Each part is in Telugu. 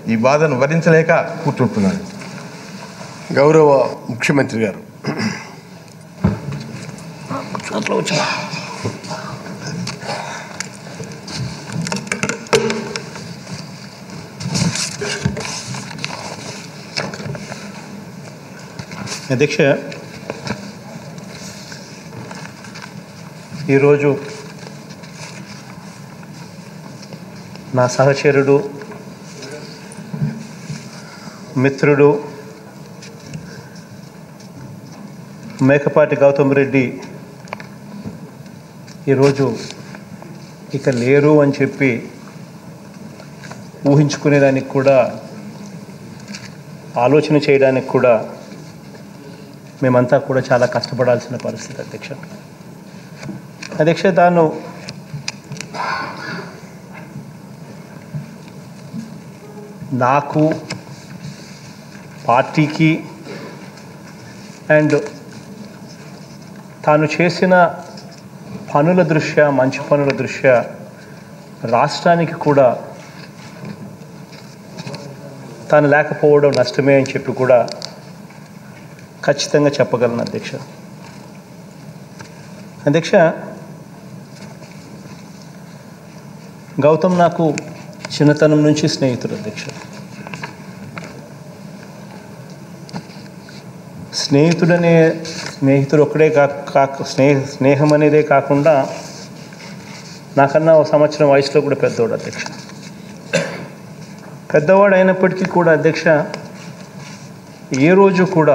ఈ బాధను భరించలేక కూర్చుంటున్నాను. గౌరవ ముఖ్యమంత్రి గారు, అధ్యక్ష, ఈరోజు నా సహచరుడు, మిత్రుడు మేకపాటి గౌతమ్ రెడ్డి ఈరోజు ఇక లేరు అని చెప్పి ఊహించుకునేదానికి కూడా, ఆలోచన చేయడానికి కూడా మేమంతా కూడా చాలా కష్టపడాల్సిన పరిస్థితి అధ్యక్ష. అధ్యక్ష, తాను నాకు, పార్టీకి అండ్ తాను చేసిన పనుల దృష్ట్యా, మంచి పనుల దృష్ట్యా రాష్ట్రానికి కూడా తాను లేకపోవడం నష్టమే అని చెప్పి కూడా ఖచ్చితంగా చెప్పగలను అధ్యక్ష. అధ్యక్ష, గౌతమ్ నాకు చిన్నతనం నుంచి స్నేహితుడు అధ్యక్ష. స్నేహితుడు ఒక్కడే స్నేహం అనేదే కాకుండా నాకన్నా ఒక సంవత్సరం వయసులో కూడా పెద్దవాడు అధ్యక్ష. పెద్దవాడు అయినప్పటికీ కూడా అధ్యక్ష, ఏ రోజు కూడా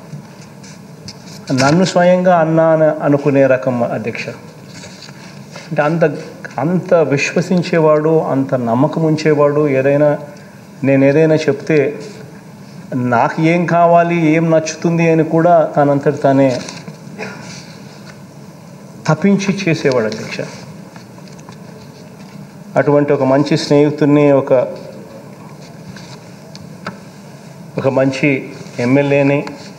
నన్ను స్వయంగా అన్నా అని అనుకునే రకం అధ్యక్ష. అంటే అంత విశ్వసించేవాడు, అంత నమ్మకం ఉంచేవాడు. నేను ఏదైనా చెప్తే నాకు ఏం కావాలి, ఏం నచ్చుతుంది అని కూడా తనంతటి తానే తప్పించి చేసేవాడు అధ్యక్ష. అటువంటి ఒక మంచి స్నేహితుడిని, ఒక మంచి ఎమ్మెల్యేని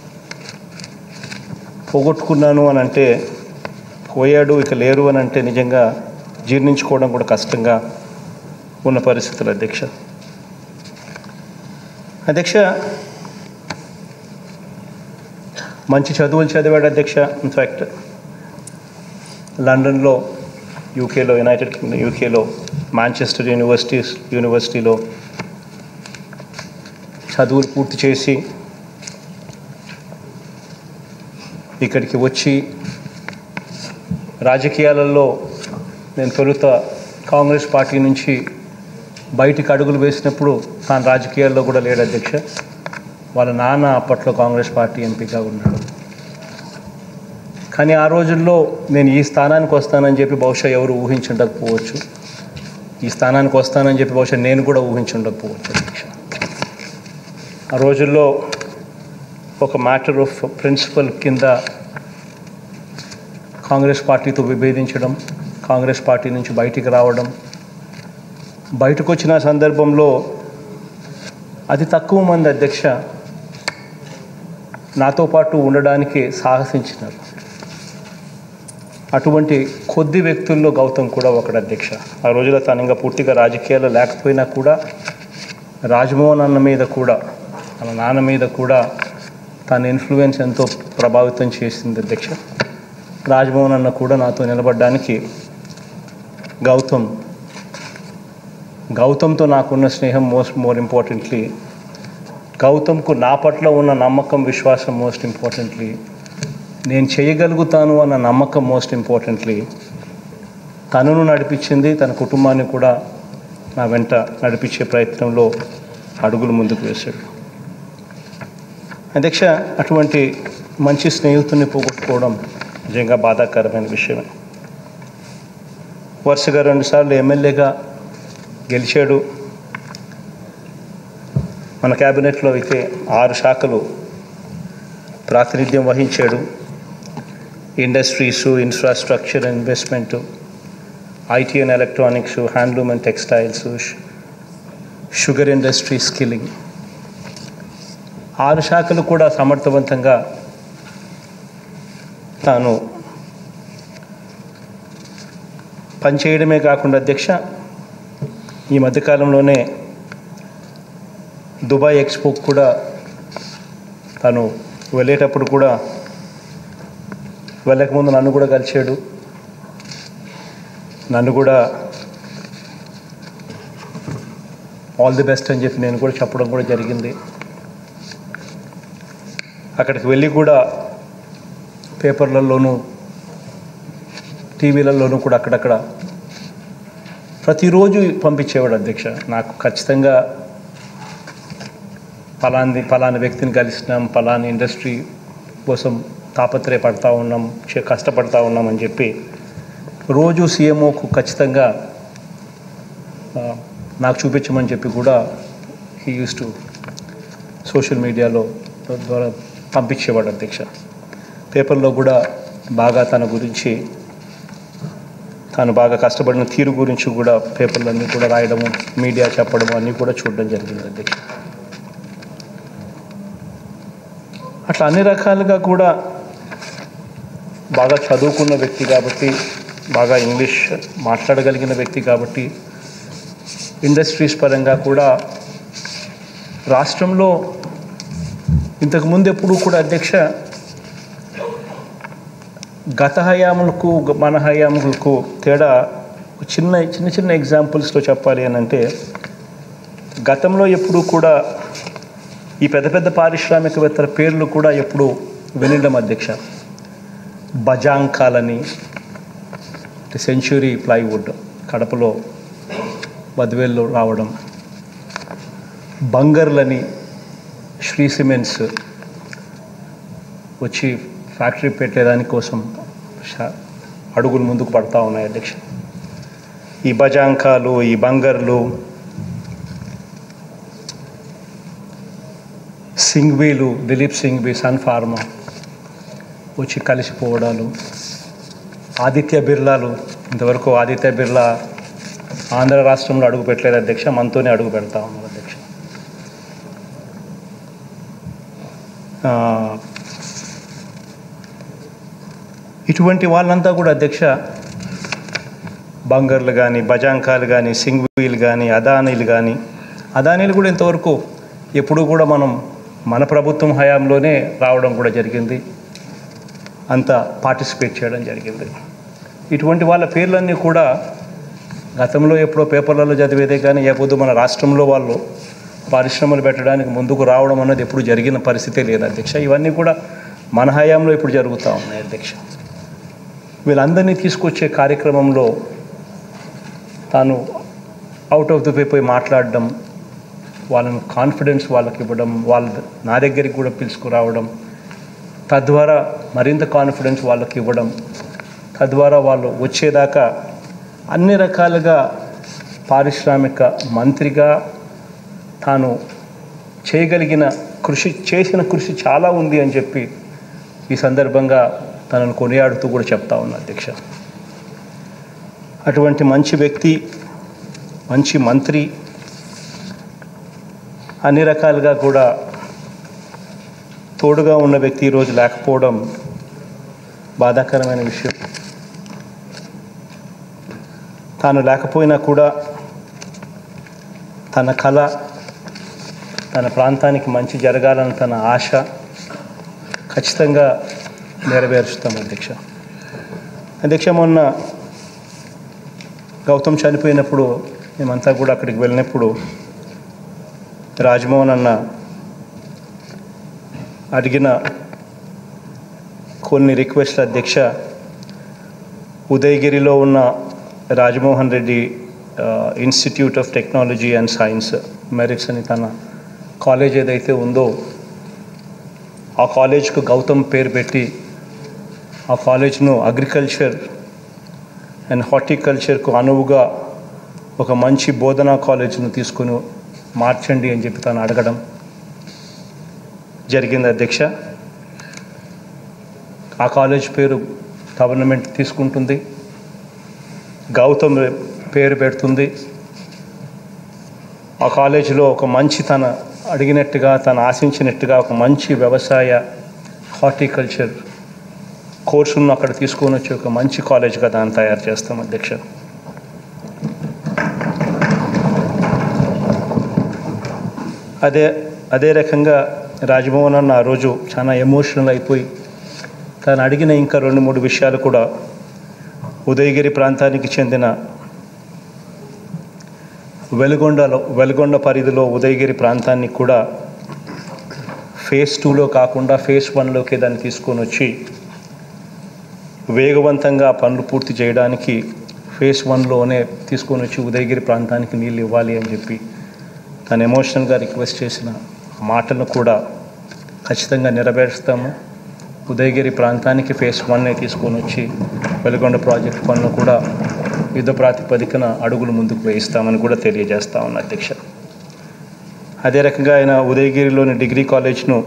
పోగొట్టుకున్నాను అని అంటే, పోయాడు ఇక లేరు అని అంటే నిజంగా జీర్ణించుకోవడం కూడా కష్టంగా ఉన్న పరిస్థితులు అధ్యక్ష. అధ్యక్ష, మంచి చదువులు చదివాడు అధ్యక్ష. ఇన్ఫ్యాక్ట్ లండన్లో, యూనిటెడ్ కింగ్డమ్ యూకేలో మాంచెస్టర్ యూనివర్సిటీలో చదువులు పూర్తి చేసి ఇక్కడికి వచ్చి రాజకీయాలలో నేను తొలుత కాంగ్రెస్ పార్టీ నుంచి బయటికి అడుగులు వేసినప్పుడు తాను రాజకీయాల్లో కూడా లేడు అధ్యక్ష. వాళ్ళ నాన్న అప్పట్లో కాంగ్రెస్ పార్టీ ఎంపీగా ఉన్నాడు. కానీ ఆ రోజుల్లో నేను ఈ స్థానానికి వస్తానని చెప్పి బహుశా ఎవరు ఊహించుండకపోవచ్చు. ఈ స్థానానికి వస్తానని చెప్పి బహుశా నేను కూడా ఊహించుండకపోవచ్చు అధ్యక్ష. ఆ రోజుల్లో ఒక మ్యాటర్ ఆఫ్ ప్రిన్సిపల్ కింద కాంగ్రెస్ పార్టీతో విభేదించడం, కాంగ్రెస్ పార్టీ నుంచి బయటికి రావడం, బయటకు వచ్చిన సందర్భంలో అతి తక్కువ మంది అధ్యక్ష నాతో పాటు ఉండడానికి సాహసించినారు. అటువంటి కొద్ది వ్యక్తుల్లో గౌతమ్ కూడా ఒకడు అధ్యక్ష. ఆ రోజుల్లో తాను ఇంకా పూర్తిగా రాజకీయాల్లో లేకపోయినా కూడా రాజ్మోహన్ అన్న మీద కూడా, వాళ్ళ నాన్న మీద కూడా తన ఇన్ఫ్లుయెన్స్ ఎంతో ప్రభావితం చేసింది అధ్యక్ష. రాజ్మోహన్ అన్న కూడా నాతో నిలబడడానికి గౌతమ్తో నాకున్న స్నేహం మోర్ ఇంపార్టెంట్లీ, గౌతమ్కు నా పట్ల ఉన్న నమ్మకం, విశ్వాసం మోస్ట్ ఇంపార్టెంట్లీ, నేను చేయగలుగుతాను అన్న నమ్మకం మోస్ట్ ఇంపార్టెంట్లీ, తనను నడిపించింది, తన కుటుంబాన్ని కూడా నా వెంట నడిపించే ప్రయత్నంలో అడుగులు ముందుకు వేశాడు అధ్యక్ష. అటువంటి మంచి స్నేహితుడిని పోగొట్టుకోవడం నిజంగా బాధాకరమైన విషయమే. వరుసగా 2 సార్లు ఎమ్మెల్యేగా గెలిచాడు. మన క్యాబినెట్లో అయితే 6 శాఖలు ప్రాతినిధ్యం వహించాడు. Industries, infrastructure, investment, IT and electronics, handloom and textiles, sugar industry, skilling, 6 శాఖలు కూడా సమర్థవంతంగా తాను పనిచేయడమే కాకుండా అధ్యక్ష, ఈ మధ్యకాలంలోనే దుబాయ్ ఎక్స్పోకి కూడా తను వెళ్ళేటప్పుడు కూడా వెళ్ళకముందు నన్ను కూడా కలిశాడు. నన్ను కూడా ఆల్ ది బెస్ట్ అని చెప్పి నేను కూడా చెప్పడం కూడా జరిగింది. అక్కడికి వెళ్ళి కూడా పేపర్లలోనూ టీవీలలోనూ కూడా అక్కడక్కడ ప్రతిరోజు పంపించేవాడు అధ్యక్ష. నాకు ఖచ్చితంగా ఫలాని వ్యక్తిని కలిసినాం, ఫలాని ఇండస్ట్రీ కోసం తాపత్రయపడతా ఉన్నాం, కష్టపడతా ఉన్నామని చెప్పి రోజు సీఎంఓకు ఖచ్చితంగా నాకు చూపించమని చెప్పి కూడా హీ యూస్ టు సోషల్ మీడియాలో ద్వారా పంపించేవాడు అధ్యక్ష. పేపర్లో కూడా బాగా తన గురించి, తాను బాగా కష్టపడిన తీరు గురించి కూడా పేపర్లన్నీ కూడా రాయడము, మీడియా చెప్పడము అన్నీ కూడా చూడడం జరిగింది అధ్యక్ష. అట్లా అన్ని రకాలుగా కూడా బాగా చదువుకున్న వ్యక్తి కాబట్టి, బాగా ఇంగ్లీష్ మాట్లాడగలిగిన వ్యక్తి కాబట్టి, ఇండస్ట్రీస్ పరంగా కూడా రాష్ట్రంలో ఇంతకుముందు ఎప్పుడూ కూడా అధ్యక్ష గత హయాములకు మన హయాములకు తేడా చిన్న చిన్న ఎగ్జాంపుల్స్లో చెప్పాలి అని అంటే, గతంలో ఎప్పుడూ కూడా ఈ పెద్ద పెద్ద పారిశ్రామికవేత్తల పేర్లు కూడా ఎప్పుడు వినడం అధ్యక్ష. బజాంకాలని, సెంచురీ ప్లైవుడ్ కడపలో బద్వేల్లో రావడం, బంగర్లని శ్రీ సిమెంట్స్ వచ్చి ఫ్యాక్టరీ పెట్టేదాని కోసం అడుగులు ముందుకు పడతా ఉన్నాయి అధ్యక్ష. ఈ బజాంకాలు, ఈ బంగర్లు, సింఘ్వీలు, దిలీప్ సింఘ్వి, సన్ ఫార్మా వచ్చి కలిసిపోవడాలు, ఆదిత్య బిర్లాలు, ఇంతవరకు ఆదిత్య బిర్లా ఆంధ్ర రాష్ట్రంలో అడుగు పెట్టలేదు అధ్యక్ష, మనతోనే అడుగు పెడతా ఉన్నారు అధ్యక్ష. ఇటువంటి వాళ్ళంతా కూడా అధ్యక్ష బంగర్లు కానీ, బజాంకాలు కానీ, సింఘ్వీలు కానీ, అదానీలు కూడా ఇంతవరకు ఎప్పుడూ కూడా మన ప్రభుత్వం హయాంలోనే రావడం కూడా జరిగింది, అంతా పార్టిసిపేట్ చేయడం జరిగింది. ఇటువంటి వాళ్ళ పేర్లన్నీ కూడా గతంలో ఎప్పుడో పేపర్లలో చదివేదే కానీ ఎప్పుడు మన రాష్ట్రంలో వాళ్ళు పరిశ్రమలు పెట్టడానికి ముందుకు రావడం అన్నది ఎప్పుడు జరిగిన పరిస్థితే లేదు అధ్యక్ష. ఇవన్నీ కూడా మన హయాంలో ఇప్పుడు జరుగుతూ ఉన్నాయి అధ్యక్ష. వీళ్ళందరినీ తీసుకొచ్చే కార్యక్రమంలో తాను అవుట్ ఆఫ్ ది వే పోయి మాట్లాడడం, వాళ్ళని కాన్ఫిడెన్స్ వాళ్ళకి ఇవ్వడం, నా దగ్గరికి కూడా పిలుచుకురావడం, తద్వారా మరింత కాన్ఫిడెన్స్ వాళ్ళకి ఇవ్వడం, తద్వారా వాళ్ళు వచ్చేదాకా అన్ని రకాలుగా పారిశ్రామిక మంత్రిగా తాను చేసిన కృషి చాలా ఉంది అని చెప్పి ఈ సందర్భంగా తనను కొనియాడుతూ కూడా చెప్తా ఉన్నా అధ్యక్ష. అటువంటి మంచి వ్యక్తి, మంచి మంత్రి, అన్ని రకాలుగా కూడా తోడుగా ఉన్న వ్యక్తి ఈరోజు లేకపోవడం బాధాకరమైన విషయం. తాను లేకపోయినా కూడా తన కళ, తన ప్రాంతానికి మంచి జరగాలని తన ఆశ ఖచ్చితంగా నెరవేరుస్తాం అధ్యక్ష. అధ్యక్ష, మొన్న గౌతమ్ చనిపోయినప్పుడు మేమంతా కూడా అక్కడికి వెళ్ళినప్పుడు రాజ్మోహన్ అన్న అడిగిన కొన్ని రిక్వెస్ట్లు అధ్యక్ష, ఉదయగిరిలో ఉన్న Rajamohan Reddy institute of technology and science merits అని తన కాలేజ్ ఏదైతే ఉందో ఆ కాలేజ్కు గౌతమ్ పేరు పెట్టి ఆ కాలేజ్ను అగ్రికల్చర్ అండ్ హార్టికల్చర్కు అనువుగా ఒక మంచి బోధనా కాలేజ్ను తీసుకొని మార్చండి అని చెప్పి తను అడగడం జరిగింది అధ్యక్ష. ఆ కాలేజ్ పేరు గవర్నమెంట్ తీసుకుంటుంది, గౌతమ్ పేరు పెడుతుంది. ఆ కాలేజీలో ఒక మంచి తన అడిగినట్టుగా, తను ఆశించినట్టుగా ఒక మంచి వ్యవసాయ హార్టికల్చర్ కోర్సును అక్కడ తీసుకొని వచ్చి ఒక మంచి కాలేజ్గా దాన్ని తయారు చేస్తాం అధ్యక్ష. అదే రకంగా రాజ్మోహన్ అన్న ఆ రోజు చాలా ఎమోషనల్ అయిపోయి తను అడిగిన ఇంకా 2-3 విషయాలు కూడా ఉదయగిరి ప్రాంతానికి చెందిన వెలుగొండ పరిధిలో ఉదయగిరి ప్రాంతాన్ని కూడా ఫేజ్ 2లో కాకుండా ఫేజ్ 1లోకి దాన్ని తీసుకొని వచ్చి వేగవంతంగా పనులు పూర్తి చేయడానికి ఫేజ్ 1లోనే తీసుకొని వచ్చి ఉదయగిరి ప్రాంతానికి నీళ్ళు ఇవ్వాలి అని చెప్పి తను ఎమోషనల్గా రిక్వెస్ట్ చేసిన మాటలను కూడా ఖచ్చితంగా నెరవేరుస్తాము. ఉదయగిరి ప్రాంతానికి ఫేజ్ 1నే తీసుకొని వచ్చి వెలుగొండ ప్రాజెక్ట్ పనులు కూడా యుద్ధ ప్రాతిపదికన అడుగులు ముందుకు వేయిస్తామని కూడా తెలియజేస్తా ఉన్నా అధ్యక్ష. అదే రకంగా ఆయన ఉదయగిరిలోని డిగ్రీ కాలేజ్ను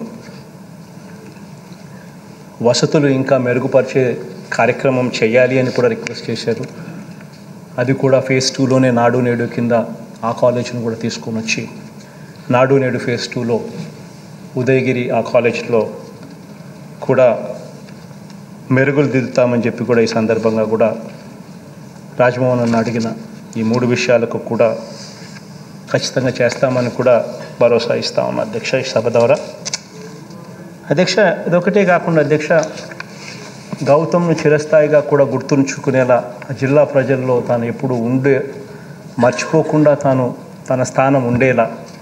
వసతులు ఇంకా మెరుగుపరిచే కార్యక్రమం చేయాలి అని కూడా రిక్వెస్ట్ చేశారు. అది కూడా ఫేజ్ 2లోనే నాడు నేడు కింద ఆ కాలేజ్ను కూడా తీసుకొని వచ్చి నాడు నేడు ఫేజ్ 2లో ఉదయగిరి ఆ కాలేజ్లో కూడా మెరుగులు దిద్దుతామని చెప్పి కూడా ఈ సందర్భంగా కూడా రాజ్మోహన్ అన్న అడిగిన ఈ 3 విషయాలకు కూడా ఖచ్చితంగా చేస్తామని కూడా భరోసా ఇస్తా ఉన్నా అధ్యక్ష ఈ సభ ద్వారా. అధ్యక్ష, ఇదొకటే కాకుండా అధ్యక్ష, గౌతమ్ను చిరస్థాయిగా కూడా గుర్తుంచుకునేలా జిల్లా ప్రజల్లో తాను ఎప్పుడు మర్చిపోకుండా తన స్థానం ఉండేలా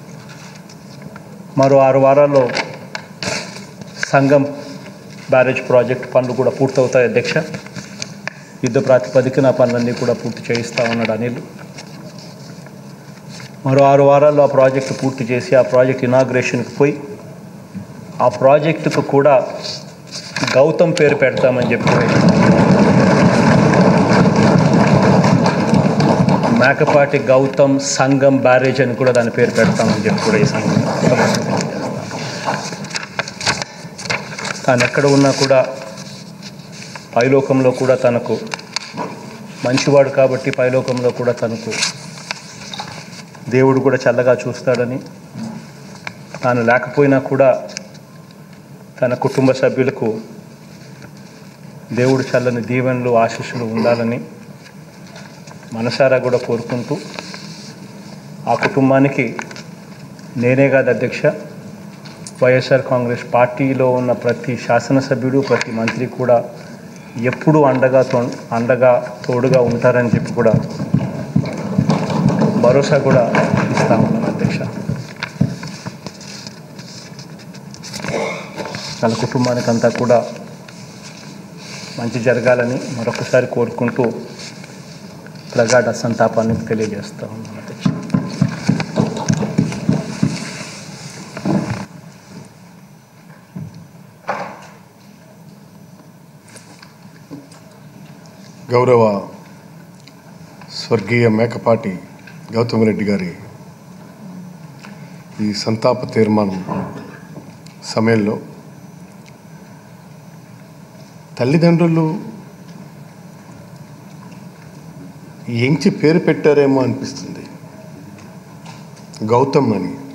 మరో 6 వారాల్లో సంగం బ్యారేజ్ ప్రాజెక్ట్ పనులు కూడా పూర్తవుతాయి అధ్యక్ష. యుద్ధ ప్రాతిపదికన పనులన్నీ కూడా పూర్తి చేయిస్తూ ఉన్నాడు అనిల్. మరో 6 వారాల్లో ఆ ప్రాజెక్టు పూర్తి చేసి ఆ ప్రాజెక్ట్ ఇనాగ్రేషన్కి పోయి ఆ ప్రాజెక్టుకు కూడా గౌతమ్ పేరు పెడతామని చెప్పి మేకపాటి గౌతమ్ సంగం బ్యారేజ్ అని కూడా దాని పేరు పెడతామని చెప్పి కూడా ఈ సంఘం తాను ఎక్కడ ఉన్నా కూడా పైలోకంలో కూడా తనకు మంచివాడు కాబట్టి పైలోకంలో కూడా తనకు దేవుడు కూడా చల్లగా చూస్తాడని, తాను లేకపోయినా కూడా తన కుటుంబ సభ్యులకు దేవుడు చల్లని దీవెనలు ఆశీస్సులు ఉండాలని మనసారా కూడా కోరుకుంటూ ఆ కుటుంబానికి నేనే కాదు అధ్యక్ష, వైఎస్ఆర్ కాంగ్రెస్ పార్టీలో ఉన్న ప్రతి శాసనసభ్యుడు ప్రతి మంత్రి కూడా ఎప్పుడూ అండగా తోడుగా ఉంటారని చెప్పి కూడా భరోసా కూడా ఇస్తా ఉన్నాను అధ్యక్ష. వాళ్ళ కుటుంబానికి అంతా కూడా మంచి జరగాలని మరొకసారి కోరుకుంటూ ప్రగాఢ సంతాపాన్ని తెలియజేస్తా ఉన్నాను అధ్యక్ష. గౌరవ స్వర్గీయ మేకపాటి గౌతమ్ రెడ్డి గారి ఈ సంతాప తీర్మానం సమయంలో తల్లిదండ్రులు ఎంచి పేరు పెట్టారేమో అనిపిస్తుంది గౌతమ్ అని.